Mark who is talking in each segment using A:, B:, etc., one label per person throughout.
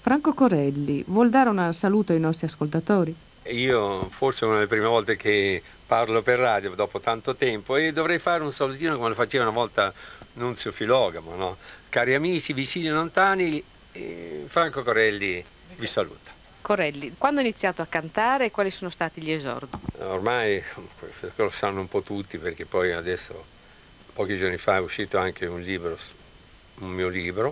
A: Franco Corelli, vuol dare un saluto ai nostri ascoltatori?
B: Io forse è una delle prime volte che parlo per radio dopo tanto tempo e dovrei fare un salutino come lo faceva una volta Nunzio Filogamo, no? Cari amici, vicini e lontani, Franco Corelli vi saluta.
A: Corelli, quando ha iniziato a cantare e quali sono stati gli esordi?
B: Ormai lo sanno un po' tutti perché poi adesso, pochi giorni fa, è uscito anche un libro, un mio libro.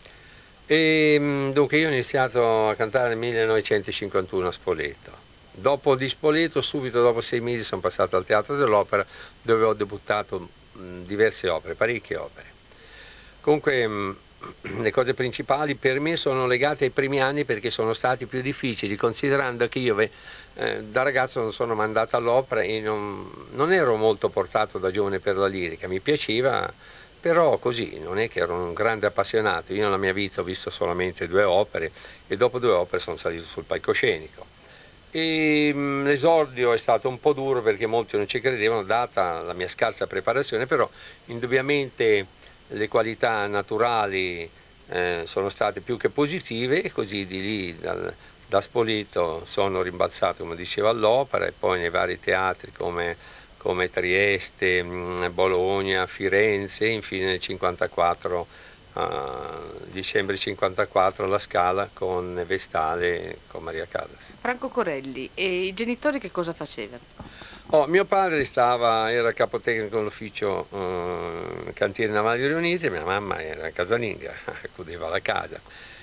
B: E dunque io ho iniziato a cantare nel 1951 a Spoleto. Dopo di Spoleto, subito dopo 6 mesi, sono passato al Teatro dell'Opera dove ho debuttato diverse opere, parecchie opere. Comunque le cose principali per me sono legate ai primi anni perché sono stati più difficili, considerando che io da ragazzo non sono mandato all'opera e non ero molto portato da giovane per la lirica, mi piaceva, però così, non è che ero un grande appassionato. Io nella mia vita ho visto solamente 2 opere e dopo 2 opere sono salito sul palcoscenico. E l'esordio è stato un po' duro perché molti non ci credevano, data la mia scarsa preparazione, però indubbiamente le qualità naturali sono state più che positive e così di lì da Spoleto sono rimbalzato, come diceva, all'opera e poi nei vari teatri come Trieste, Bologna, Firenze e infine nel 54, dicembre 54 alla Scala con Vestale con Maria Callas.
A: Franco Corelli, e i genitori che cosa facevano?
B: Mio padre era capotecnico all'ufficio Cantieri Navali Riuniti, mia mamma era casalinga, accudeva la casa.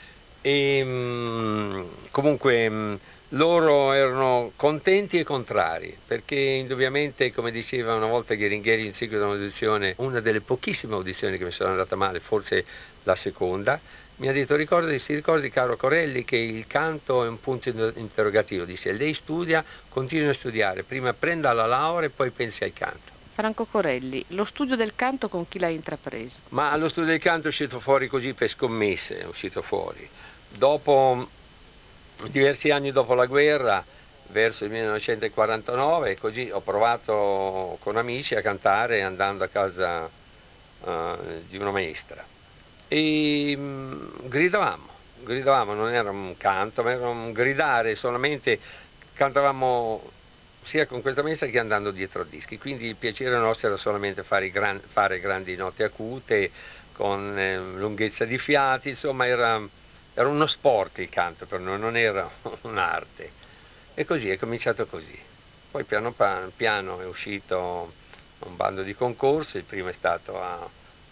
B: E comunque loro erano contenti e contrari, perché indubbiamente, come diceva una volta Gheringhieri in seguito a un'audizione, una delle pochissime audizioni che mi sono andata male, forse la seconda, mi ha detto: si ricordi caro Corelli che il canto è un punto interrogativo, dice lei studia, continui a studiare, prima prenda la laurea e poi pensi al canto.
A: Franco Corelli, lo studio del canto con chi l'ha intrapreso?
B: Ma lo studio del canto è uscito fuori così per scommesse, è uscito fuori. Dopo diversi anni dopo la guerra, verso il 1949, così ho provato con amici a cantare andando a casa di una maestra. E gridavamo, non era un canto, ma era un gridare, solamente cantavamo sia con questa maestra che andando dietro a dischi, quindi il piacere nostro era solamente fare grandi note acute, con lunghezza di fiati, insomma era uno sport il canto per noi, non era un'arte. E così è cominciato così. Poi piano piano è uscito un bando di concorsi, il primo è stato a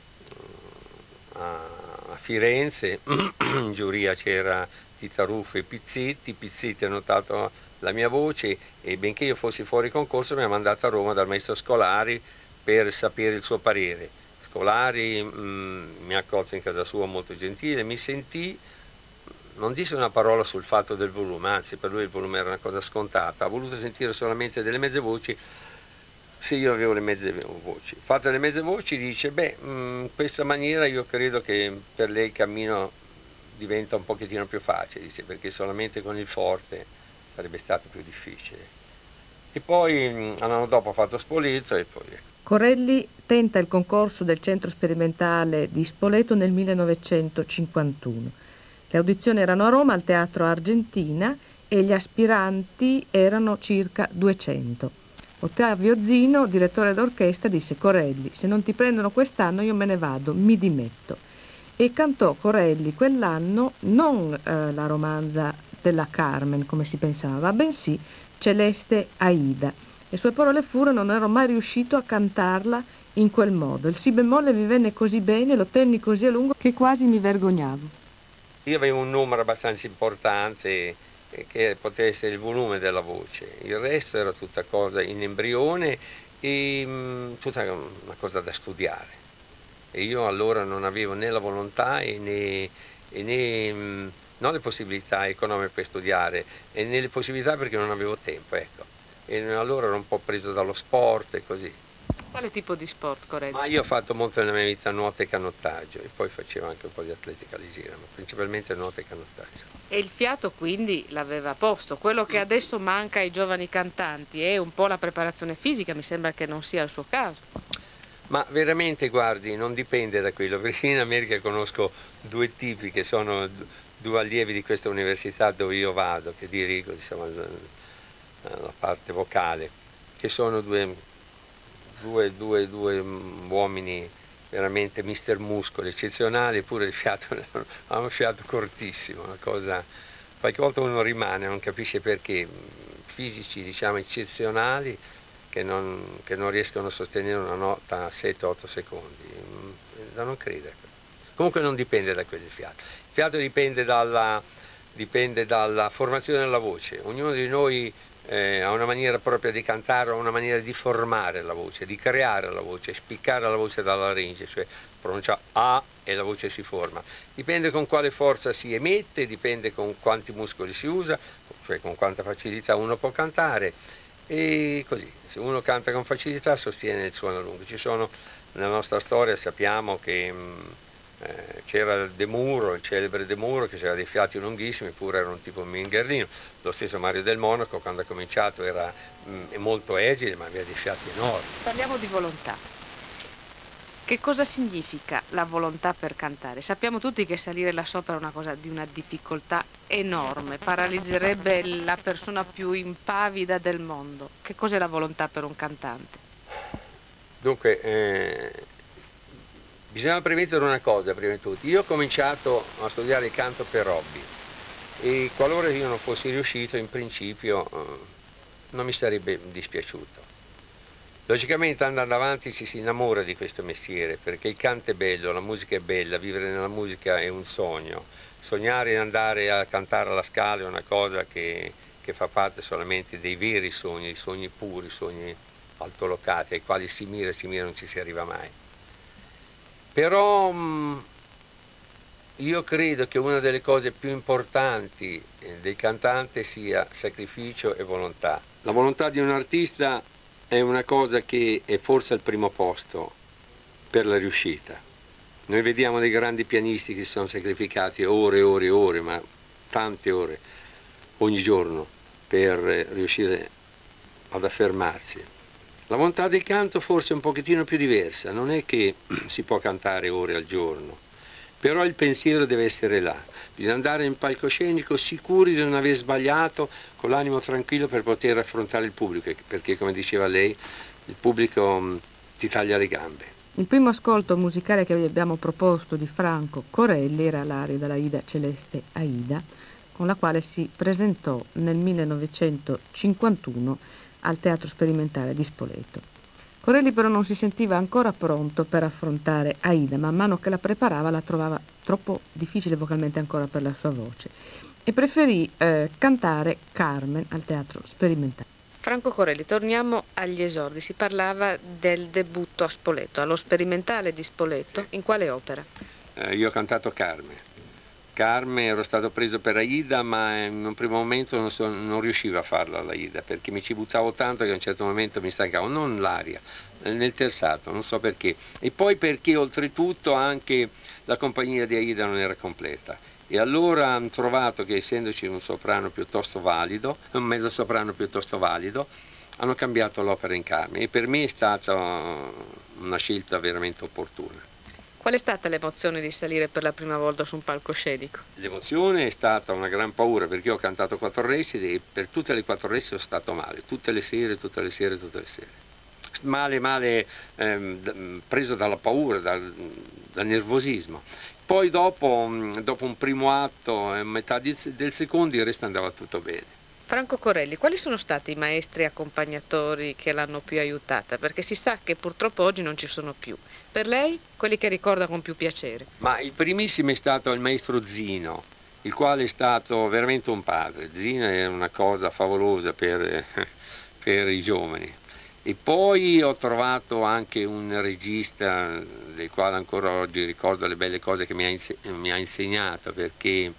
B: Firenze, in giuria c'era Tita Ruff e Pizzitti ha notato la mia voce e benché io fossi fuori concorso mi ha mandato a Roma dal maestro Scolari per sapere il suo parere. Scolari mi ha accolto in casa sua molto gentile, mi sentì, non disse una parola sul fatto del volume, anzi per lui il volume era una cosa scontata, ha voluto sentire solamente delle mezze voci. Se io avevo le mezze voci. Fatte le mezze voci dice, in questa maniera io credo che per lei il cammino diventa un pochettino più facile, dice, perché solamente con il forte sarebbe stato più difficile. E poi l'anno dopo ha fatto Spoleto e poi...
A: Corelli tenta il concorso del Centro Sperimentale di Spoleto nel 1951. Le audizioni erano a Roma al Teatro Argentina e gli aspiranti erano circa 200. Ottavio Zino, direttore d'orchestra, disse: Corelli, se non ti prendono quest'anno io me ne vado, mi dimetto. E cantò Corelli quell'anno non la romanza della Carmen, come si pensava, bensì Celeste Aida. Le sue parole furono: non ero mai riuscito a cantarla in quel modo. Il si bemolle mi venne così bene, lo tenni così a lungo che quasi mi vergognavo.
B: Io avevo un numero abbastanza importante che poteva essere il volume della voce, il resto era tutta cosa in embrione e tutta una cosa da studiare. E io allora non avevo né la volontà né non le possibilità economiche per studiare e né le possibilità perché non avevo tempo, ecco. E allora ero un po' preso dallo sport e così.
A: Quale tipo di sport, Corelli?
B: Ma io ho fatto molto nella mia vita nuoto e canottaggio e poi facevo anche un po' di atletica leggera, ma principalmente nuoto e canottaggio.
A: E il fiato quindi l'aveva a posto. Quello che adesso manca ai giovani cantanti è un po' la preparazione fisica, mi sembra che non sia il suo caso.
B: Ma veramente, guardi, non dipende da quello, perché in America conosco due tipi che sono due allievi di questa università dove io vado, che dirigo, diciamo, la parte vocale, che sono due uomini veramente mister muscoli, eccezionali, eppure il fiato, hanno un fiato cortissimo, una cosa, qualche volta uno rimane, non capisce perché, fisici diciamo eccezionali, che non riescono a sostenere una nota a 7-8 secondi, da non credere. Comunque non dipende da quello il fiato. Il fiato dipende dalla formazione della voce. Ognuno di noi ha una maniera propria di cantare, ha una maniera di formare la voce, di creare la voce, spiccare la voce dalla laringe, cioè pronuncia A e la voce si forma. Dipende con quale forza si emette, dipende con quanti muscoli si usa, cioè con quanta facilità uno può cantare, e così. Se uno canta con facilità sostiene il suono a lungo. Ci sono, nella nostra storia sappiamo che c'era De Muro, il celebre De Muro, che aveva dei fiati lunghissimi, eppure era un tipo mingherdino. Lo stesso Mario del Monaco, quando ha cominciato, era molto esile, ma aveva dei fiati enormi.
A: Parliamo di volontà. Che cosa significa la volontà per cantare? Sappiamo tutti che salire là sopra è una cosa di una difficoltà enorme, paralizzerebbe la persona più impavida del mondo. Che cos'è la volontà per un cantante?
B: Dunque, bisogna premettere una cosa prima di tutto. Io ho cominciato a studiare il canto per hobby e qualora io non fossi riuscito, in principio non mi sarebbe dispiaciuto. Logicamente andando avanti ci si innamora di questo mestiere, perché il canto è bello, la musica è bella, vivere nella musica è un sogno. Sognare di andare a cantare alla Scala è una cosa che fa parte solamente dei veri sogni, i sogni puri, i sogni altolocati, ai quali si mira, non ci si arriva mai. Però io credo che una delle cose più importanti del cantante sia sacrificio e volontà. La volontà di un artista è una cosa che è forse al primo posto per la riuscita. Noi vediamo dei grandi pianisti che si sono sacrificati ore e ore e ore, ma tante ore ogni giorno per riuscire ad affermarsi. La volontà del canto forse è un pochettino più diversa, non è che si può cantare ore al giorno, però il pensiero deve essere là, bisogna andare in palcoscenico sicuri di non aver sbagliato, con l'animo tranquillo per poter affrontare il pubblico, perché come diceva lei, il pubblico ti taglia le gambe.
A: Il primo ascolto musicale che vi abbiamo proposto di Franco Corelli era l'aria della Ida Celeste Aida, con la quale si presentò nel 1951 al Teatro Sperimentale di Spoleto. Corelli però non si sentiva ancora pronto per affrontare Aida, man mano che la preparava la trovava troppo difficile vocalmente ancora per la sua voce e preferì cantare Carmen al Teatro Sperimentale. Franco Corelli, torniamo agli esordi. Si parlava del debutto a Spoleto, allo Sperimentale di Spoleto. In quale opera?
B: Io ho cantato Carmen. Carmen, ero stato preso per Aida, ma in un primo momento non riuscivo a farla l'Aida, perché mi ci buttavo tanto che a un certo momento mi stancavo, non l'aria, nel terzato, non so perché. E poi perché oltretutto anche la compagnia di Aida non era completa. E allora hanno trovato che, essendoci un soprano piuttosto valido, un mezzo soprano piuttosto valido, hanno cambiato l'opera in Carmen e per me è stata una scelta veramente opportuna.
A: Qual è stata l'emozione di salire per la prima volta su un palcoscenico?
B: L'emozione è stata una gran paura, perché io ho cantato 4 recite e per tutte le 4 recite sono stato male, tutte le sere. Male, preso dalla paura, dal nervosismo. Poi dopo un primo atto e metà del secondo il resto andava tutto bene.
A: Franco Corelli, quali sono stati i maestri accompagnatori che l'hanno più aiutata? Perché si sa che purtroppo oggi non ci sono più. Per lei, quelli che ricorda con più piacere?
B: Ma il primissimo è stato il maestro Zino, il quale è stato veramente un padre. Zino è una cosa favolosa per i giovani. E poi ho trovato anche un regista del quale ancora oggi ricordo le belle cose che mi ha insegnato, perché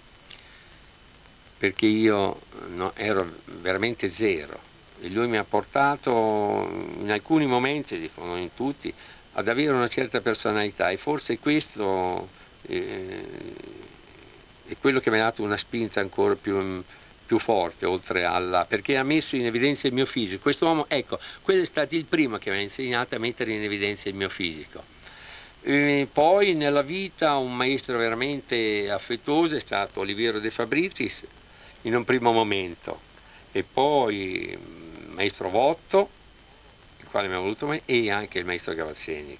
B: io ero veramente zero e lui mi ha portato in alcuni momenti, dico non in tutti, ad avere una certa personalità e forse questo è quello che mi ha dato una spinta ancora più più forte, oltre alla, perché ha messo in evidenza il mio fisico. Quest'uomo, ecco, quello è stato il primo che mi ha insegnato a mettere in evidenza il mio fisico. E poi nella vita un maestro veramente affettuoso è stato Oliviero De Fabritis in un primo momento, e poi il maestro Votto, il quale mi ha voluto me, e anche il maestro Gavazzeni.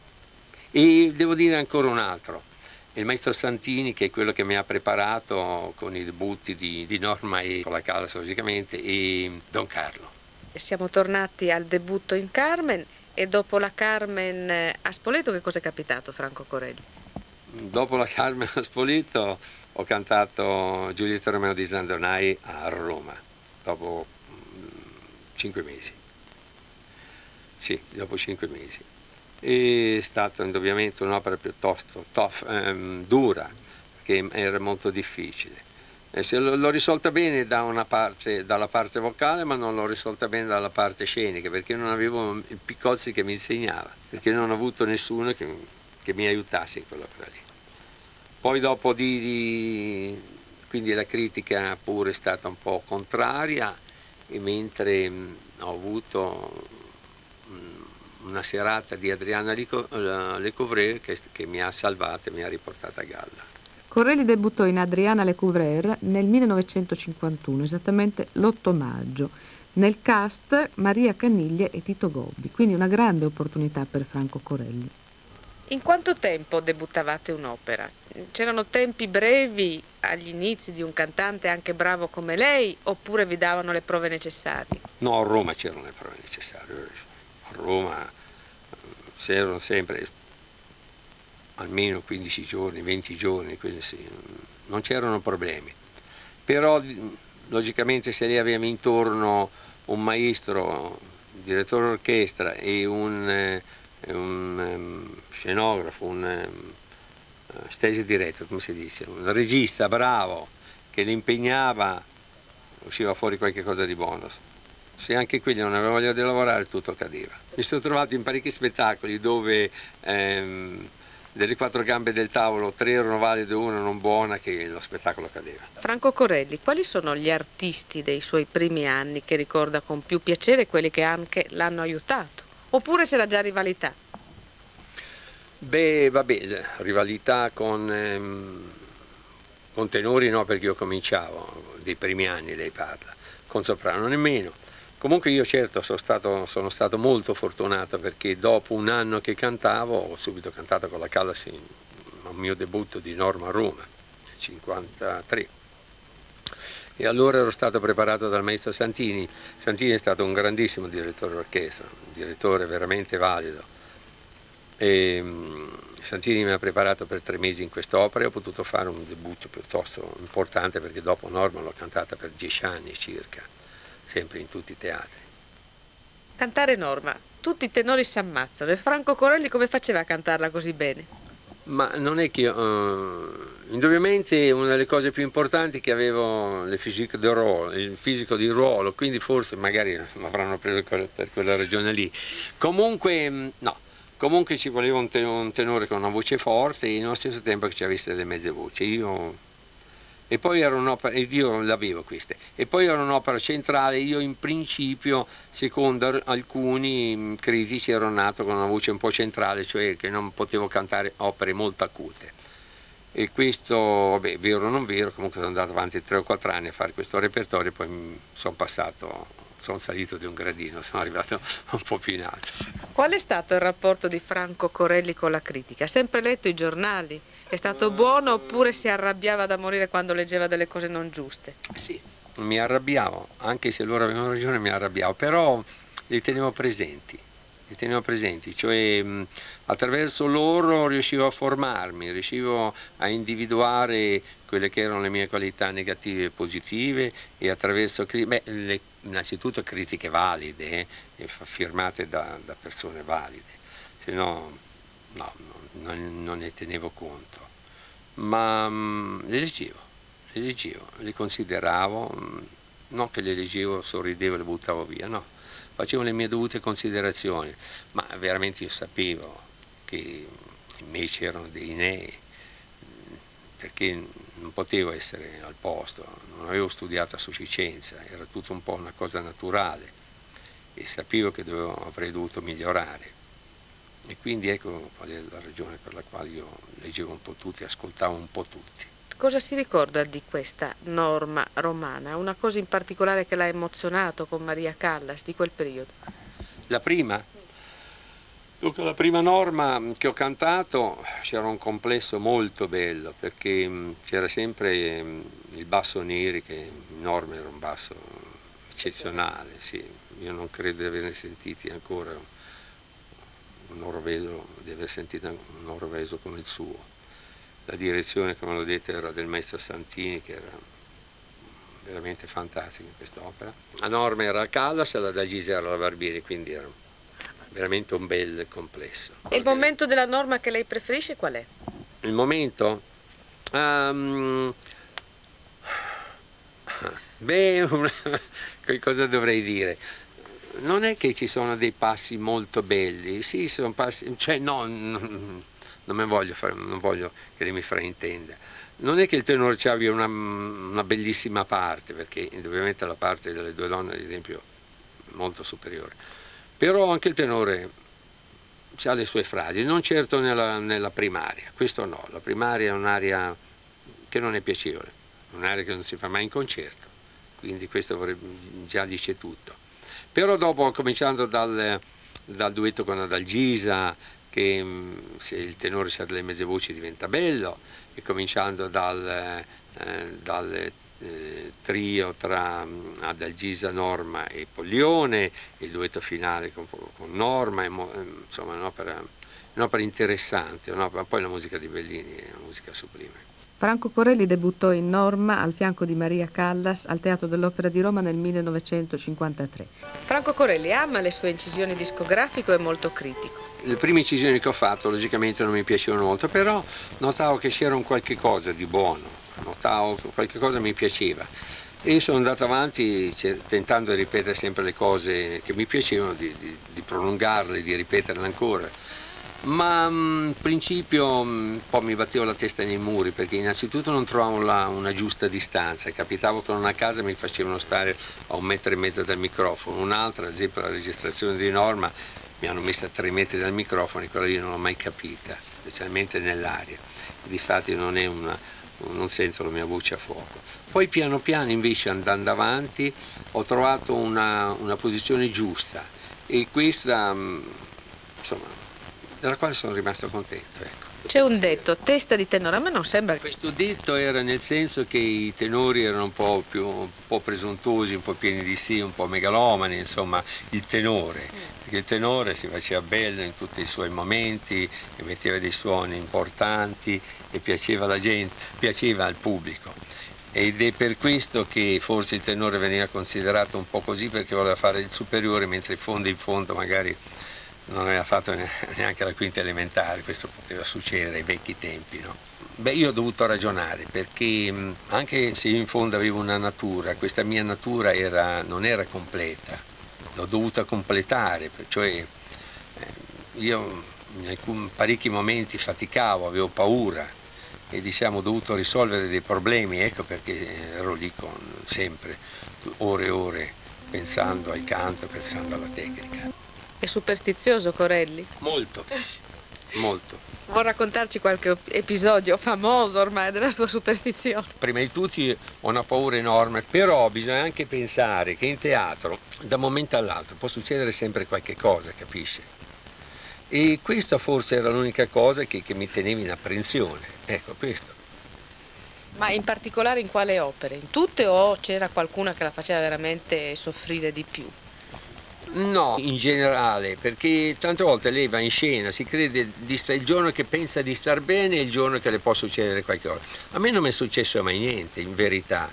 B: E devo dire ancora un altro, il maestro Santini, che è quello che mi ha preparato con i debutti di Norma e con la Callas logicamente, e Don Carlo.
A: Siamo tornati al debutto in Carmen, e dopo la Carmen a Spoleto che cosa è capitato, Franco Corelli?
B: Dopo la Carmen a Spoleto ho cantato Giulietta Romeo di Zandonai a Roma, dopo 5 mesi. Sì, dopo 5 mesi. È stata indubbiamente un'opera piuttosto dura, che era molto difficile. L'ho risolta bene dalla parte vocale, ma non l'ho risolta bene dalla parte scenica, perché non avevo il Piccozzi che mi insegnava, perché non ho avuto nessuno che mi aiutasse in quell'opera lì. Poi dopo quindi la critica pure è stata un po' contraria, e mentre ho avuto una serata di Adriana Lecouvreur che mi ha salvato e mi ha riportata a galla.
A: Corelli debuttò in Adriana Lecouvreur nel 1951, esattamente l'8 maggio, nel cast Maria Caniglia e Tito Gobbi, quindi una grande opportunità per Franco Corelli. In quanto tempo debuttavate un'opera? C'erano tempi brevi agli inizi di un cantante anche bravo come lei, oppure vi davano le prove necessarie?
B: No, a Roma c'erano le prove necessarie. A Roma c'erano sempre almeno 15 giorni, 20 giorni, sì, non c'erano problemi. Però logicamente se lei aveva intorno un maestro, un direttore d'orchestra e un scenografo, un stage director, come si dice, un regista bravo che li impegnava, usciva fuori qualche cosa di buono. Se anche quelli non avevano voglia di lavorare, tutto cadeva. Mi sono trovato in parecchi spettacoli dove delle 4 gambe del tavolo 3 erano valide, una non buona, che lo spettacolo cadeva. Franco Corelli, quali sono gli artisti dei suoi primi anni che ricorda con più piacere, quelli che anche l'hanno aiutato? Oppure c'era già rivalità? Beh, vabbè, rivalità con tenori no, perché io cominciavo, dei primi anni lei parla, con soprano nemmeno. Comunque io certo sono stato molto fortunato, perché dopo un anno che cantavo ho subito cantato con la Callas al mio debutto di Norma a Roma, nel 1953. E allora ero stato preparato dal maestro Santini. Santini è stato un grandissimo direttore d'orchestra, un direttore veramente valido. E Santini mi ha preparato per 3 mesi in quest'opera e ho potuto fare un debutto piuttosto importante, perché dopo Norma l'ho cantata per 10 anni circa, sempre in tutti i teatri.
A: Cantare Norma, tutti i tenori si ammazzano, e Franco Corelli come faceva a cantarla così bene?
B: Ma non è che indubbiamente una delle cose più importanti è che avevo il fisico di ruolo, quindi forse magari mi avranno preso per quella ragione lì. Comunque no, comunque ci voleva un tenore con una voce forte e nello stesso tempo che ci avesse delle mezze voci. E poi era un'opera, e io l'avevo queste, e poi era un'opera centrale. Io in principio, secondo alcuni critici, ero nato con una voce un po' centrale, cioè che non potevo cantare opere molto acute. E questo, vabbè, vero o non vero, comunque sono andato avanti 3 o 4 anni a fare questo repertorio, e poi sono salito di un gradino, sono arrivato un po' più in alto.
A: Qual è stato il rapporto di Franco Corelli con la critica? Ha sempre letto i giornali? È stato buono, oppure si arrabbiava da morire quando leggeva delle cose non giuste?
B: Sì, mi arrabbiavo, anche se loro avevano ragione mi arrabbiavo, però li tenevo presenti, cioè attraverso loro riuscivo a formarmi, riuscivo a individuare quelle che erano le mie qualità negative e positive, e attraverso innanzitutto critiche valide, firmate da persone valide, se no non ne tenevo conto, ma le leggevo, le consideravo, non che le leggevo, sorridevo e le buttavo via, no, facevo le mie dovute considerazioni, ma veramente io sapevo che in me c'erano dei nei, perché non potevo essere al posto, non avevo studiato a sufficienza, era tutto un po' una cosa naturale e sapevo che avrei dovuto migliorare. E quindi ecco qual è la ragione per la quale io leggevo un po' tutti, ascoltavo un po' tutti.
A: Cosa si ricorda di questa Norma romana? Una cosa in particolare che l'ha emozionato con Maria Callas di quel periodo?
B: La prima? Dunque, la prima Norma che ho cantato c'era un complesso molto bello perché c'era sempre il basso Neri, che in Norma era un basso eccezionale, sì. Io non credo di averne sentiti ancora un norveso, di aver sentito un norveso come il suo. La direzione, come l'ho detto, era del maestro Santini, che era veramente fantastico in quest'opera. La Norma era Callas e la D'Agisa era la Barbieri, quindi era veramente un bel complesso.
A: E il momento della Norma che lei preferisce qual è?
B: Il momento? Beh, che cosa dovrei dire? Non è che ci sono dei passi molto belli, sì, sono passi, cioè no, non voglio che lei mi fraintenda. Non è che il tenore abbia una bellissima parte, perché indubbiamente la parte delle due donne, ad esempio, è molto superiore. Però anche il tenore ha le sue frasi, non certo nella primaria, questo no, la primaria è un'aria che non è piacevole, un'aria che non si fa mai in concerto, quindi questo già dice tutto. Però dopo, cominciando dal duetto con Adalgisa, che se il tenore sa delle mezze voci diventa bello, e cominciando dal trio tra Adalgisa, Norma e Pollione, il duetto finale con Norma, insomma un'opera interessante, poi la musica di Bellini è una musica sublime.
A: Franco Corelli debuttò in Norma al fianco di Maria Callas al Teatro dell'Opera di Roma nel 1953. Franco Corelli ama le sue incisioni discografiche, è molto critico.
B: Le prime incisioni che ho fatto logicamente non mi piacevano molto, però notavo che c'era un qualche cosa di buono, notavo che qualche cosa mi piaceva e sono andato avanti tentando di ripetere sempre le cose che mi piacevano, di prolungarle, di ripeterle ancora. Ma in principio un po' mi battevo la testa nei muri perché innanzitutto non trovavo una giusta distanza, capitavo che in una casa mi facevano stare a 1,5 metri dal microfono, un'altra, ad esempio la registrazione di Norma, mi hanno messa a 3 metri dal microfono e quella lì non l'ho mai capita, specialmente nell'aria, difatti non sento la mia voce a fuoco. Poi piano piano invece andando avanti ho trovato una posizione giusta e questa insomma della quale sono rimasto contento. Ecco.
A: C'è un detto, testa di tenore, a me non sembra.
B: Questo detto era nel senso che i tenori erano un po' presuntuosi, un po' pieni di sé, un po' megalomani, insomma, il tenore. Perché il tenore si faceva bello in tutti i suoi momenti, emetteva dei suoni importanti e piaceva alla gente, piaceva al pubblico. Ed è per questo che forse il tenore veniva considerato un po' così, perché voleva fare il superiore, mentre in fondo magari non aveva fatto neanche la quinta elementare, questo poteva succedere ai vecchi tempi, no? Beh, io ho dovuto ragionare perché anche se io in fondo avevo una natura, questa mia natura non era completa, l'ho dovuta completare, cioè io in parecchi momenti faticavo, avevo paura e diciamo ho dovuto risolvere dei problemi, ecco perché ero lì sempre ore e ore pensando al canto, pensando alla tecnica.
A: È superstizioso Corelli?
B: Molto, molto.
A: Vuoi raccontarci qualche episodio famoso ormai della sua superstizione?
B: Prima di tutti ho una paura enorme, però bisogna anche pensare che in teatro da un momento all'altro può succedere sempre qualche cosa, capisce? E questa forse era l'unica cosa che mi teneva in apprensione, ecco questo.
A: Ma in particolare in quale opere? In tutte o c'era qualcuna che la faceva veramente soffrire di più?
B: No, in generale, perché tante volte lei va in scena, si crede il giorno che pensa di star bene e il giorno che le può succedere qualcosa. A me non mi è successo mai niente, in verità.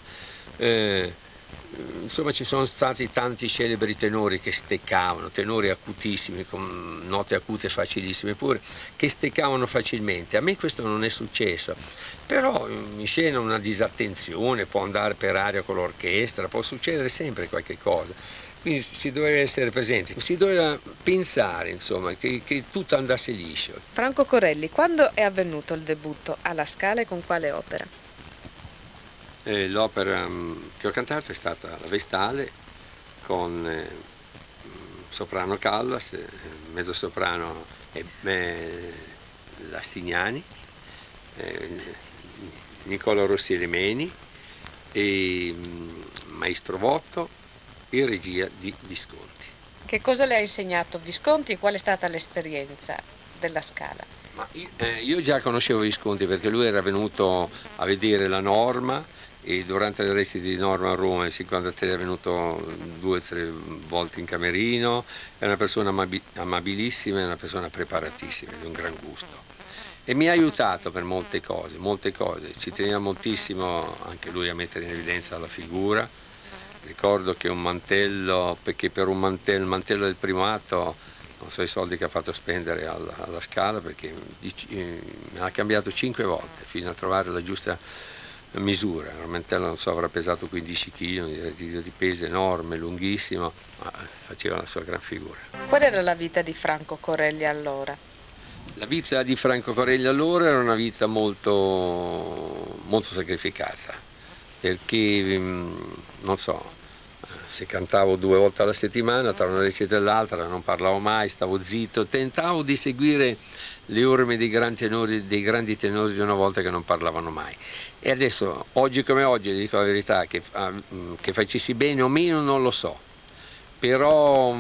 B: Insomma, ci sono stati tanti celebri tenori che steccavano, tenori acutissimi, con note acute facilissime pure, che steccavano facilmente. A me questo non è successo, però in scena una disattenzione, può andare per aria con l'orchestra, può succedere sempre qualche cosa. Quindi si doveva essere presenti, si doveva pensare insomma che tutto andasse liscio.
A: Franco Corelli, quando è avvenuto il debutto alla Scala e con quale opera?
B: L'opera che ho cantato è stata La Vestale con soprano Callas, mezzosoprano Lastignani, Nicola Rossi Elemeni e Maestro Votto in regia di Visconti.
A: Che cosa le ha insegnato Visconti e qual è stata l'esperienza della Scala?
B: Io già conoscevo Visconti perché lui era venuto a vedere la Norma e durante le recite di Norma a Roma nel 1953 è venuto 2 o 3 volte in camerino, è una persona amabilissima, è una persona preparatissima, di un gran gusto. E mi ha aiutato per molte cose, ci teneva moltissimo anche lui a mettere in evidenza la figura. Ricordo che un mantello, perché per il mantello del primo atto, non so i soldi che ha fatto spendere alla Scala, perché me l'ha cambiato 5 volte fino a trovare la giusta misura. Il mantello, non so, avrà pesato 15 kg, di peso enorme, lunghissimo, ma faceva la sua gran figura.
A: Qual era la vita di Franco Corelli allora?
B: La vita di Franco Corelli allora era una vita molto, molto sacrificata, perché, non so, se cantavo 2 volte alla settimana, tra una recita e l'altra non parlavo mai, stavo zitto, tentavo di seguire le orme dei grandi tenori di una volta che non parlavano mai. E adesso, oggi come oggi, dico la verità, che facessi bene o meno non lo so, però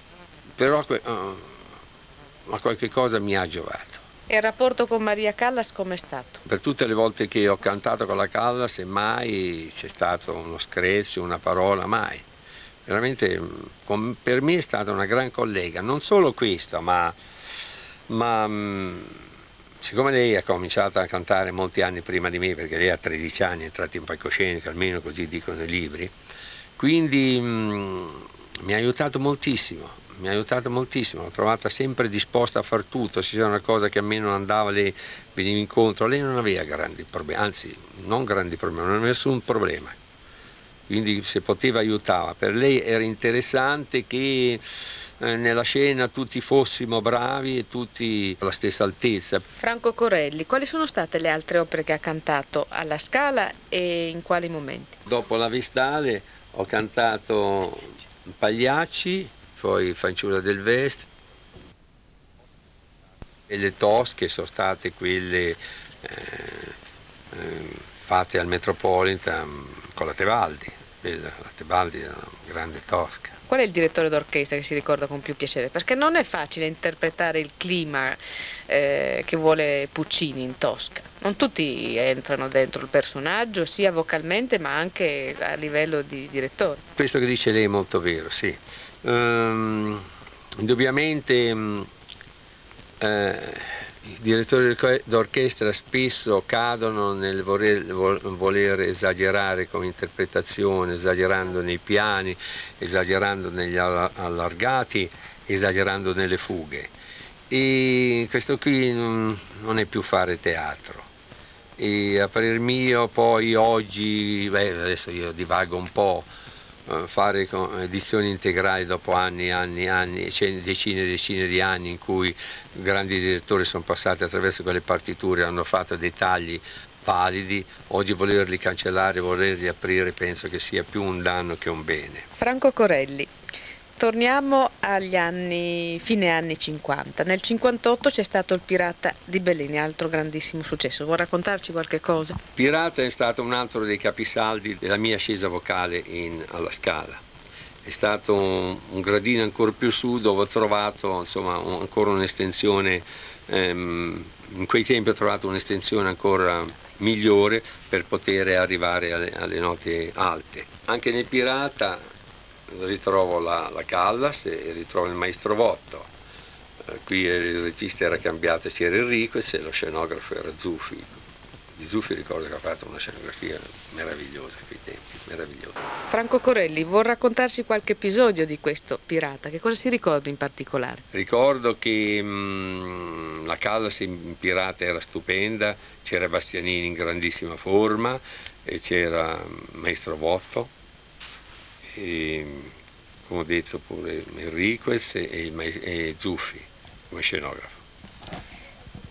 B: ma qualche cosa mi ha giovato.
A: E il rapporto con Maria Callas com'è stato?
B: Per tutte le volte che ho cantato con la Callas mai c'è stato uno screzio, una parola, mai. Veramente per me è stata una gran collega, non solo questo, ma siccome lei ha cominciato a cantare molti anni prima di me, perché lei a 13 anni è entrata in palcoscenico, almeno così dicono i libri, quindi mi ha aiutato moltissimo. L'ho trovata sempre disposta a far tutto, se c'era una cosa che a me non andava lei veniva incontro, lei non aveva grandi problemi, anzi non grandi problemi, non aveva nessun problema, quindi se poteva aiutava. Per lei era interessante che nella scena tutti fossimo bravi e tutti alla stessa altezza.
A: Franco Corelli, quali sono state le altre opere che ha cantato alla Scala e in quali momenti?
B: Dopo La Vestale ho cantato Pagliacci, poi Fanciulla del Vest, e le Tosche sono state quelle fatte al Metropolitan con la Tebaldi. La Tebaldi era una grande tosca.
A: Qual è il direttore d'orchestra che si ricorda con più piacere? Perché non è facile interpretare il clima che vuole Puccini in Tosca. Non tutti entrano dentro il personaggio, sia vocalmente ma anche a livello di direttore.
B: Questo che dice lei è molto vero, sì. Indubbiamente i direttori d'orchestra spesso cadono nel voler esagerare come interpretazione, esagerando nei piani, esagerando negli allargati, esagerando nelle fughe. E questo qui non è più fare teatro. E a parer mio poi oggi, adesso io divago un po', fare edizioni integrali dopo anni, decine e decine di anni in cui grandi direttori sono passati attraverso quelle partiture, hanno fatto dei tagli validi, oggi volerli cancellare, volerli aprire, penso che sia più un danno che un bene.
A: Franco Corelli, torniamo agli anni, fine anni 50. Nel 58 c'è stato Il Pirata di Bellini, altro grandissimo successo. Vuoi raccontarci qualche cosa?
B: Pirata è stato un altro dei capisaldi della mia ascesa vocale alla Scala. È stato un gradino ancora più su dove ho trovato insomma, ancora un'estensione, in quei tempi ho trovato un'estensione ancora migliore per poter arrivare alle note alte. Anche nel Pirata ritrovo la Callas e ritrovo il Maestro Votto. Qui il regista era cambiato, c'era Enriquez e lo scenografo era Zuffi. Di Zuffi ricordo che ha fatto una scenografia meravigliosa a quei tempi, meravigliosa.
A: Franco Corelli, vuol raccontarci qualche episodio di questo Pirata? Che cosa si ricorda in particolare?
B: Ricordo che la Callas in Pirata era stupenda, c'era Bastianini in grandissima forma e c'era Maestro Votto e, come ho detto, pure Enriquez e Zuffi come scenografo.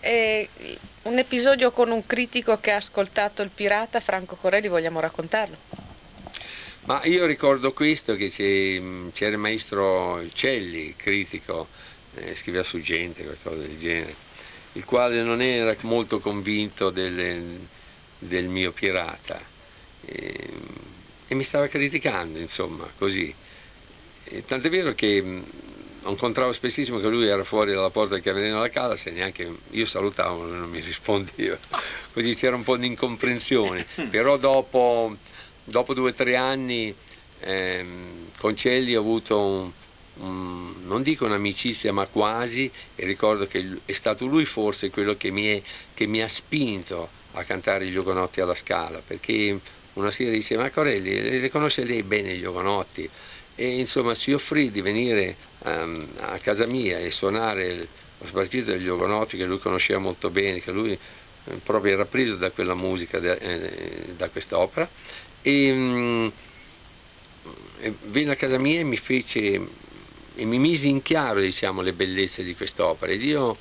A: E un episodio con un critico che ha ascoltato il pirata, Franco Corelli, vogliamo raccontarlo?
B: Ma io ricordo questo, che c'era il maestro Celli, critico, scriveva su Gente, qualcosa del genere, il quale non era molto convinto del mio pirata e mi stava criticando, insomma, così. Tant'è vero che incontravo spessissimo che lui era fuori dalla porta del camerino della casa, e neanche io salutavo, non mi rispondeva, così c'era un po' di incomprensione, però dopo 2 o 3 anni con Celli ho avuto non dico un'amicizia, ma quasi, e ricordo che è stato lui forse quello che mi ha spinto a cantare gli Ugonotti alla Scala, perché una sera dice: ma Corelli, le conosce lei bene gli Ugonotti? E insomma si offrì di venire a casa mia e suonare lo spartito degli Ugonotti, che lui conosceva molto bene, che lui proprio era preso da quella musica, da quest'opera, e venne a casa mia e mi mise in chiaro, diciamo, le bellezze di quest'opera, ed io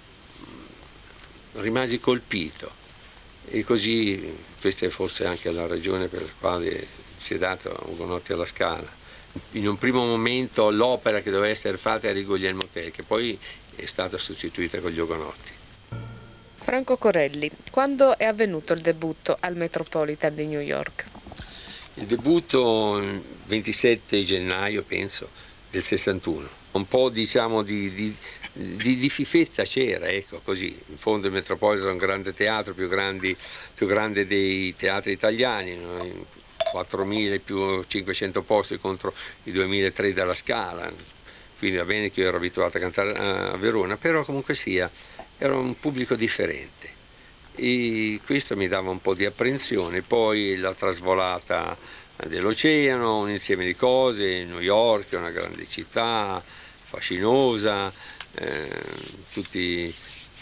B: rimasi colpito, e così questa è forse anche la ragione per la quale si è dato Ugonotti alla Scala. In un primo momento l'opera che doveva essere fatta era il Guglielmo Tell, che poi è stata sostituita con gli Ugonotti.
A: Franco Corelli, quando è avvenuto il debutto al Metropolitan di New York?
B: Il debutto il 27 gennaio, penso, del 61. Un po', diciamo, di fifetta c'era, ecco, così. In fondo il Metropolitan è un grande teatro, più grande dei teatri italiani, no? 4.000 più 500 posti contro i 2.300 della Scala, quindi va bene che io ero abituato a cantare a Verona, però comunque sia, era un pubblico differente e questo mi dava un po' di apprensione. Poi la trasvolata dell'oceano, un insieme di cose, New York è una grande città, fascinosa, tutti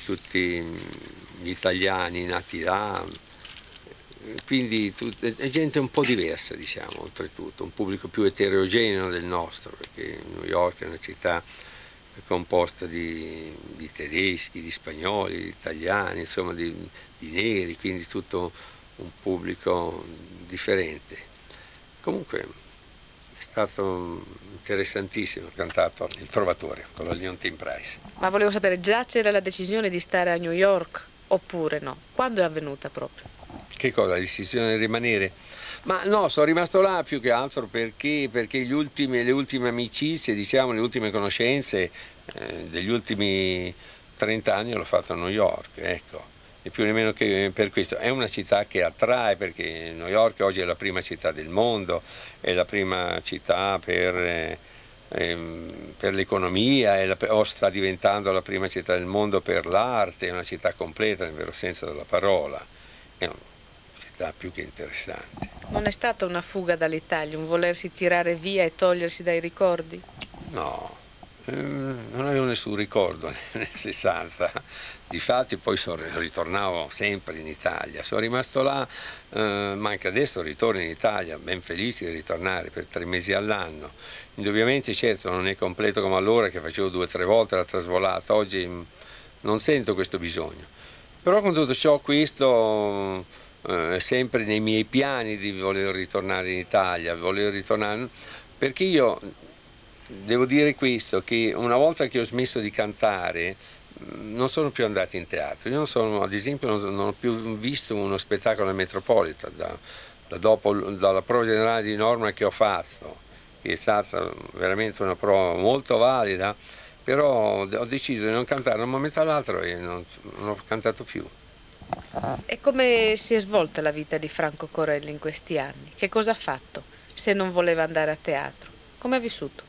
B: gli italiani nati là, quindi è gente un po' diversa, diciamo, oltretutto, un pubblico più eterogeneo del nostro, perché New York è una città composta di tedeschi, di spagnoli, di italiani, insomma di neri, quindi tutto un pubblico differente. Comunque è stato interessantissimo, ho cantato Il Trovatore con la Leontyne Price.
A: Ma volevo sapere, già c'era la decisione di stare a New York oppure no? Quando è avvenuta proprio?
B: Che cosa? La decisione di rimanere? Ma no, sono rimasto là più che altro perché le ultime amicizie, diciamo, le ultime conoscenze degli ultimi 30 anni l'ho fatto a New York, ecco. E più o meno che per questo. È una città che attrae, perché New York oggi è la prima città del mondo, è la prima città per l'economia, o sta diventando la prima città del mondo per l'arte, è una città completa nel vero senso della parola. È una città più che interessante.
A: Non è stata una fuga dall'Italia, un volersi tirare via e togliersi dai ricordi?
B: No, non avevo nessun ricordo nel 60, difatti poi ritornavo sempre in Italia, sono rimasto là, ma anche adesso ritorno in Italia, ben felice di ritornare per 3 mesi all'anno. Indubbiamente, certo, non è completo come allora, che facevo 2 o 3 volte la trasvolata, oggi non sento questo bisogno. Però con tutto ciò, questo è sempre nei miei piani di voler ritornare in Italia, perché io devo dire questo, che una volta che ho smesso di cantare non sono più andato in teatro. Io ad esempio non ho più visto uno spettacolo al Metropolitan dalla prova generale di Norma che ho fatto, che è stata veramente una prova molto valida, però ho deciso di non cantare da un momento all'altro e non ho cantato più.
A: E come si è svolta la vita di Franco Corelli in questi anni? Che cosa ha fatto se non voleva andare a teatro? Come ha vissuto?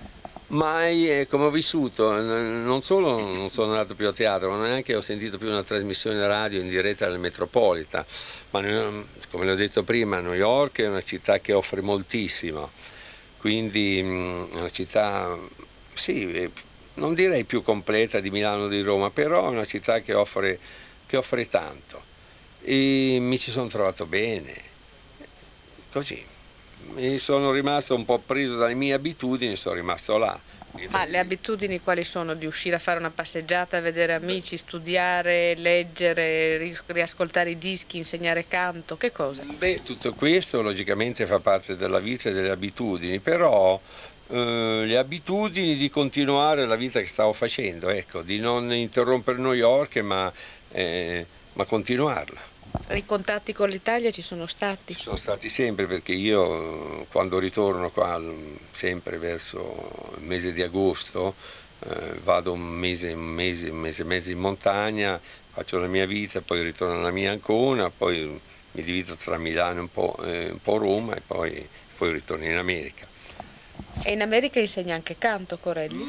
B: Come ho vissuto, non solo non sono andato più a teatro, ma neanche ho sentito più una trasmissione radio in diretta del Metropolitan, ma come le ho detto prima, New York è una città che offre moltissimo, quindi è una città, sì, non direi più completa di Milano o di Roma, però è una città che offre tanto e mi ci sono trovato bene, così. e sono rimasto un po' preso dalle mie abitudini, sono rimasto là.
A: Ma le abitudini quali sono? Di uscire a fare una passeggiata, vedere amici, studiare, leggere, riascoltare i dischi, insegnare canto, che cosa?
B: Beh, tutto questo logicamente fa parte della vita e delle abitudini, però le abitudini di continuare la vita che stavo facendo, ecco, di non interrompere New York ma continuarla.
A: I contatti con l'Italia ci sono stati?
B: Ci sono stati sempre, perché io quando ritorno qua, sempre verso il mese di agosto, vado un mese e mezzo in montagna, faccio la mia vita, poi ritorno alla mia Ancona, poi mi divido tra Milano e un po' Roma e poi ritorno in America.
A: E in America insegna anche canto, Corelli?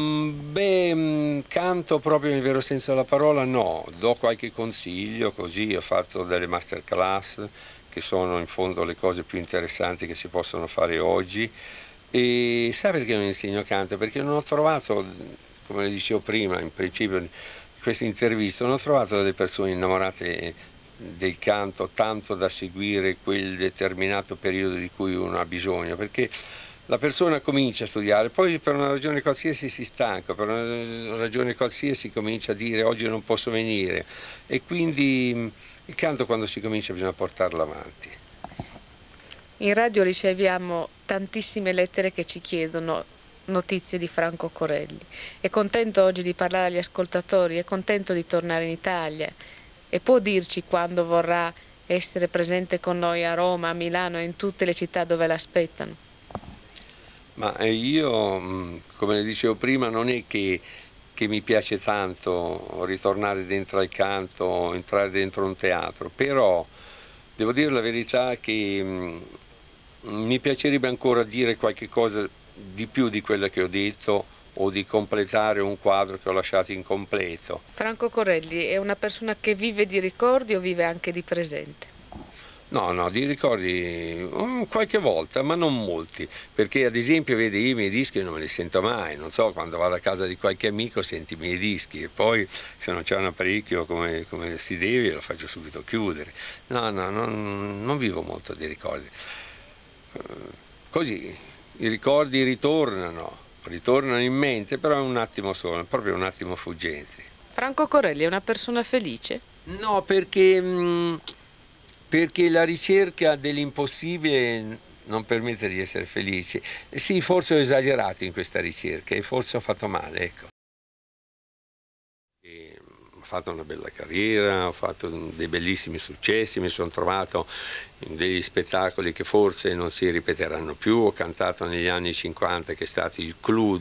B: Canto proprio nel vero senso della parola no, do qualche consiglio, così ho fatto delle masterclass che sono in fondo le cose più interessanti che si possono fare oggi. E sai perché non insegno canto? Perché non ho trovato, come le dicevo prima, in principio in questa intervista, non ho trovato delle persone innamorate del canto tanto da seguire quel determinato periodo di cui uno ha bisogno, perché la persona comincia a studiare, poi per una ragione qualsiasi si stanca, per una ragione qualsiasi comincia a dire oggi non posso venire, e quindi il canto, quando si comincia, bisogna portarlo avanti.
A: In radio riceviamo tantissime lettere che ci chiedono notizie di Franco Corelli. È contento oggi di parlare agli ascoltatori? È contento di tornare in Italia? E può dirci quando vorrà essere presente con noi a Roma, a Milano e in tutte le città dove l'aspettano?
B: Ma io, come le dicevo prima, non è che mi piace tanto ritornare dentro al canto, entrare dentro un teatro, però devo dire la verità che mi piacerebbe ancora dire qualche cosa di più di quella che ho detto, o di completare un quadro che ho lasciato incompleto.
A: Franco Corelli è una persona che vive di ricordi o vive anche di presente?
B: No, di ricordi qualche volta, ma non molti, perché ad esempio, vedi, i miei dischi non me li sento mai, non so, quando vado a casa di qualche amico senti i miei dischi e poi se non c'è un apparecchio come si deve lo faccio subito chiudere. No, non vivo molto di ricordi. Così, i ricordi ritornano in mente, però è un attimo solo, proprio un attimo fuggente.
A: Franco Corelli è una persona felice?
B: No, perché la ricerca dell'impossibile non permette di essere felici. Sì, forse ho esagerato in questa ricerca e forse ho fatto male, ecco. Ho fatto una bella carriera, ho fatto dei bellissimi successi, mi sono trovato in degli spettacoli che forse non si ripeteranno più. Ho cantato negli anni 50, che è stato il clou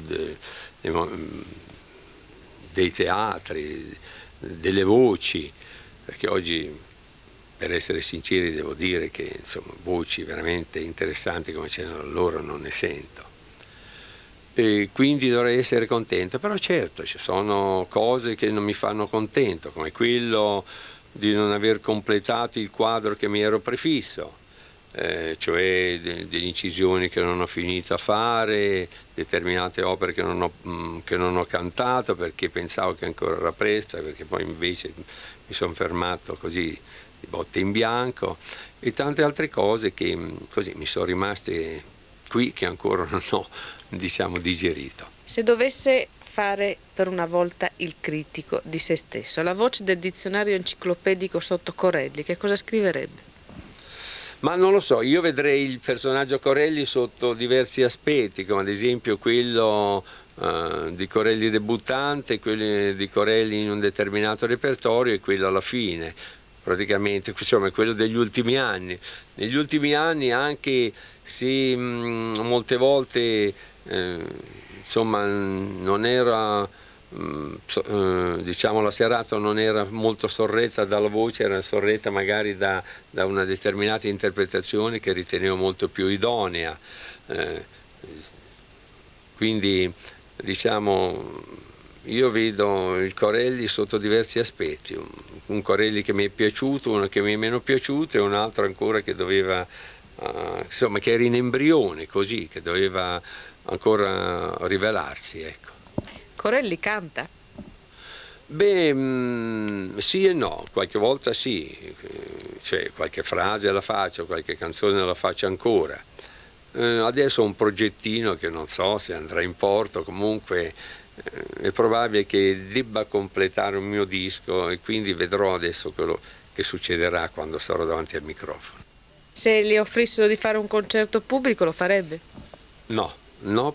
B: dei teatri, delle voci, perché oggi, per essere sinceri, devo dire che insomma, voci veramente interessanti come c'erano allora non ne sento. E quindi dovrei essere contento, però certo ci sono cose che non mi fanno contento, come quello di non aver completato il quadro che mi ero prefisso, cioè delle incisioni che non ho finito a fare, determinate opere che non ho cantato perché pensavo che ancora era presto, perché poi invece mi sono fermato così di botte in bianco, e tante altre cose che così mi sono rimaste qui, che ancora non ho, diciamo, digerito.
A: Se dovesse fare per una volta il critico di se stesso, la voce del dizionario enciclopedico sotto Corelli, che cosa scriverebbe?
B: Ma non lo so, io vedrei il personaggio Corelli sotto diversi aspetti, come ad esempio quello di Corelli debuttante, quello di Corelli in un determinato repertorio e quello alla fine, praticamente, insomma, quello degli ultimi anni. Negli ultimi anni, anche se molte volte insomma non era, diciamo, la serata non era molto sorretta dalla voce, era sorretta magari da una determinata interpretazione che ritenevo molto più idonea, quindi diciamo io vedo il Corelli sotto diversi aspetti, un Corelli che mi è piaciuto, uno che mi è meno piaciuto e un altro ancora che doveva, insomma, che era in embrione, così, che doveva ancora rivelarsi, ecco.
A: Corelli canta?
B: Beh, sì e no, qualche volta sì, cioè qualche frase la faccio, qualche canzone la faccio ancora, Adesso ho un progettino che non so se andrà in porto, comunque è probabile che debba completare un mio disco e quindi vedrò adesso quello che succederà quando sarò davanti al microfono.
A: Se le offrissero di fare un concerto pubblico lo farebbe?
B: No, no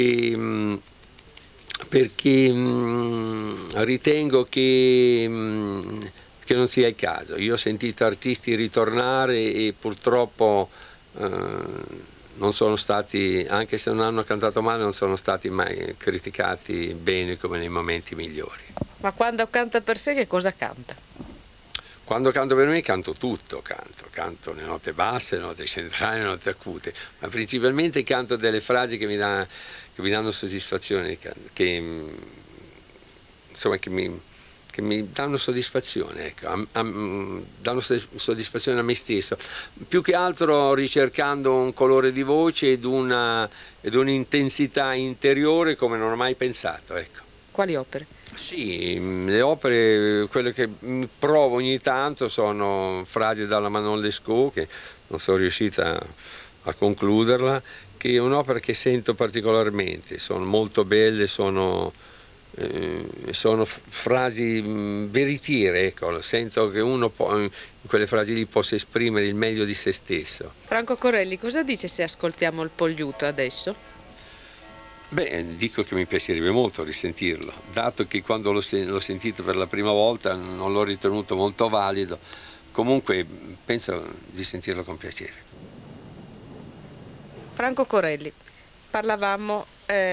B: perché ritengo che non sia il caso. Io ho sentito artisti ritornare e purtroppo non sono stati, anche se non hanno cantato male, non sono stati mai criticati bene come nei momenti migliori.
A: Ma quando canta per sé che cosa canta?
B: Quando canto per me canto tutto, canto le note basse, le note centrali, le note acute, ma principalmente canto delle frasi che mi danno soddisfazione, insomma, che mi danno soddisfazione, ecco, danno soddisfazione a me stesso, più che altro ricercando un colore di voce ed un'intensità interiore come non ho mai pensato, ecco.
A: Quali opere?
B: Sì, le opere, quelle che provo ogni tanto sono Frasi dalla Manon Lescaut, che non sono riuscita a concluderla, che è un'opera che sento particolarmente, sono molto belle, sono frasi veritiere, ecco, sento che uno in quelle frasi lì possa esprimere il meglio di se stesso.
A: Franco Corelli, cosa dice se ascoltiamo il Pogliuto adesso?
B: Beh, dico che mi piacerebbe molto risentirlo, dato che quando l'ho sentito per la prima volta non l'ho ritenuto molto valido, comunque penso di sentirlo con piacere.
A: Franco Corelli, parlavamo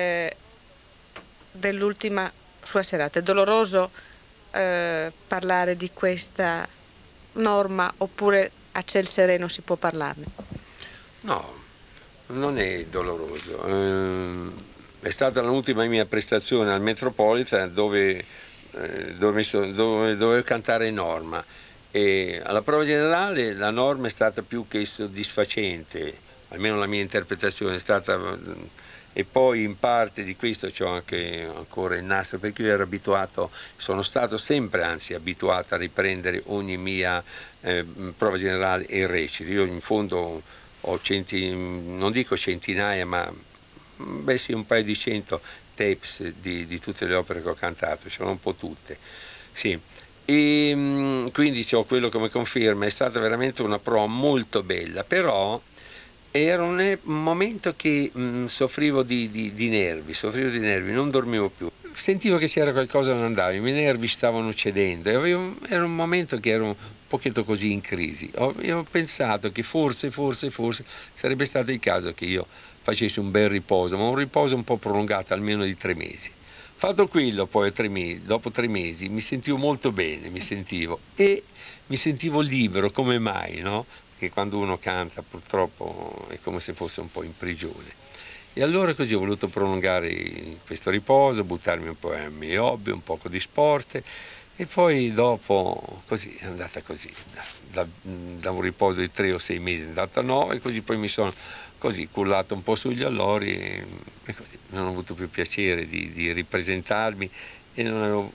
A: dell'ultima sua serata. È doloroso parlare di questa norma oppure a ciel sereno si può parlarne?
B: No, non è doloroso. È stata l'ultima mia prestazione al Metropolitan dove dovevo cantare Norma e alla prova generale la Norma è stata più che soddisfacente, almeno la mia interpretazione è stata, e poi in parte di questo c'ho anche ancora il nastro perché io ero abituato, sono stato sempre anzi abituato a riprendere ogni mia prova generale e recito. Io in fondo ho non dico centinaia ma beh sì, un paio di 100 tapes di tutte le opere che ho cantato, sono un po' tutte, sì. E quindi ho quello come conferma, è stata veramente una prova molto bella, però era un momento che soffrivo di nervi, non dormivo più. Sentivo che c'era qualcosa che non andava, i miei nervi stavano cedendo, era un momento che ero un pochetto così in crisi. Io ho pensato che forse sarebbe stato il caso che io facessi un bel riposo, ma un riposo un po' prolungato, almeno di 3 mesi. Fatto quello, poi dopo 3 mesi mi sentivo molto bene, mi sentivo libero, come mai, no? Perché quando uno canta purtroppo è come se fosse un po' in prigione. E allora così ho voluto prolungare questo riposo, buttarmi un po' ai miei hobby, un poco di sport e poi dopo così è andata così, da un riposo di 3 o 6 mesi è andata a 9 e così poi mi sono così cullato un po' sugli allori e così non ho avuto più piacere di ripresentarmi e non ho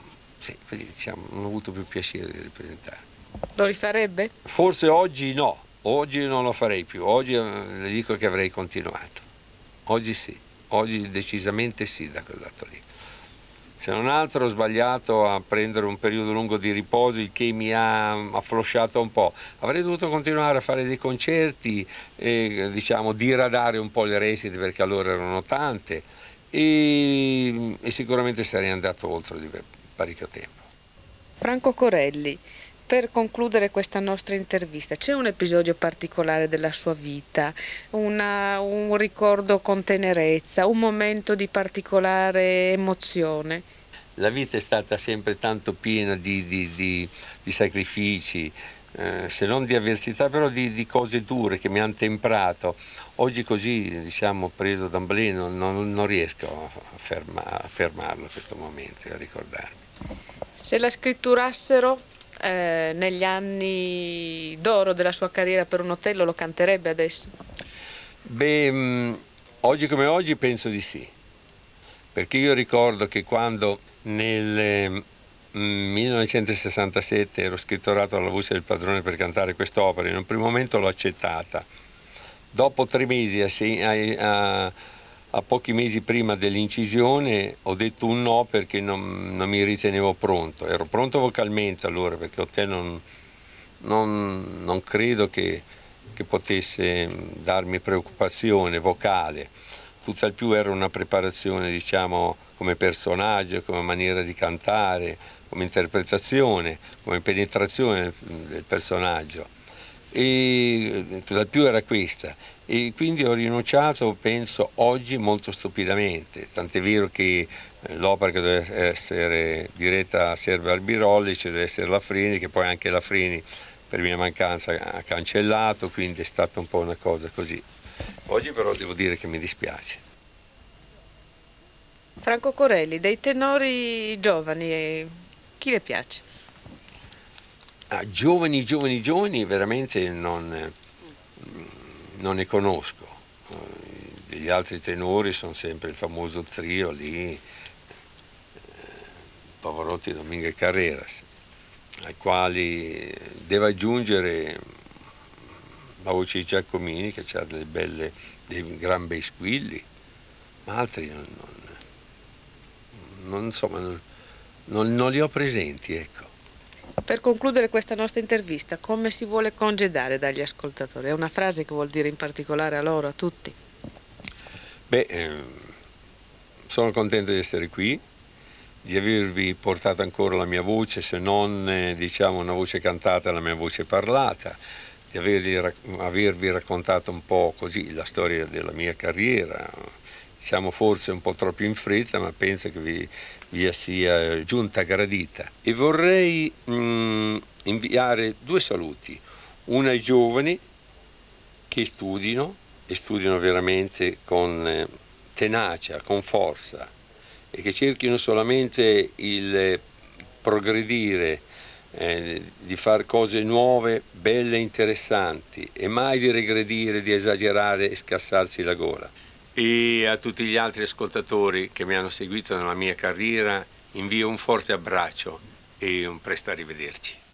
B: avuto più piacere di ripresentarmi.
A: Lo rifarebbe?
B: Forse oggi no, oggi non lo farei più, oggi le dico che avrei continuato, oggi sì, oggi decisamente sì da quel lato lì. Se non altro ho sbagliato a prendere un periodo lungo di riposo, il che mi ha afflosciato un po'. Avrei dovuto continuare a fare dei concerti e diciamo diradare un po' le recite perché allora erano tante e sicuramente sarei andato oltre di parecchio tempo.
A: Franco Corelli, per concludere questa nostra intervista, c'è un episodio particolare della sua vita, un ricordo con tenerezza, un momento di particolare emozione?
B: La vita è stata sempre tanto piena di sacrifici, se non di avversità, però di cose dure che mi hanno temprato. Oggi così, diciamo, preso d'amblè non riesco a fermarlo a questo momento, a ricordarmi.
A: Se la scritturassero negli anni d'oro della sua carriera per un Otello, lo canterebbe adesso?
B: Beh, oggi come oggi penso di sì, perché io ricordo che quando nel 1967 ero scritturato alla voce del padrone per cantare quest'opera, in un primo momento l'ho accettata, Dopo 3 mesi, a pochi mesi prima dell'incisione, ho detto un no perché non mi ritenevo pronto. Ero pronto vocalmente allora, perché Otello non credo che potesse darmi preoccupazione vocale. Tutt'al più era una preparazione, diciamo, come personaggio, come maniera di cantare, come interpretazione, come penetrazione del personaggio. E tutt'al più era questa. E quindi ho rinunciato, penso, oggi molto stupidamente, tant'è vero che l'opera che doveva essere diretta a Serve Albirolli, ci deve essere Lafrini, che poi anche Lafrini per mia mancanza ha cancellato, quindi è stata un po' una cosa così. Oggi però devo dire che mi dispiace.
A: Franco Corelli, dei tenori giovani, chi le piace?
B: Giovani veramente non ne conosco. Gli altri tenori sono sempre il famoso trio lì, Pavarotti, Domingo e Carreras, ai quali devo aggiungere la voce di Giacomini, che ha dei gran bei squilli, ma altri non li ho presenti, ecco.
A: Per concludere questa nostra intervista, come si vuole congedare dagli ascoltatori? È una frase che vuol dire in particolare a loro, a tutti.
B: Sono contento di essere qui, di avervi portato ancora la mia voce, se non diciamo una voce cantata, la mia voce parlata, di avervi raccontato un po' così la storia della mia carriera. Siamo forse un po' troppo in fretta, ma penso che vi sia giunta gradita. E vorrei inviare 2 saluti, uno ai giovani che studino e studiano veramente con tenacia, con forza, e che cerchino solamente il progredire, di fare cose nuove, belle e interessanti, e mai di regredire, di esagerare e scassarsi la gola. E a tutti gli altri ascoltatori che mi hanno seguito nella mia carriera invio un forte abbraccio e un presto arrivederci.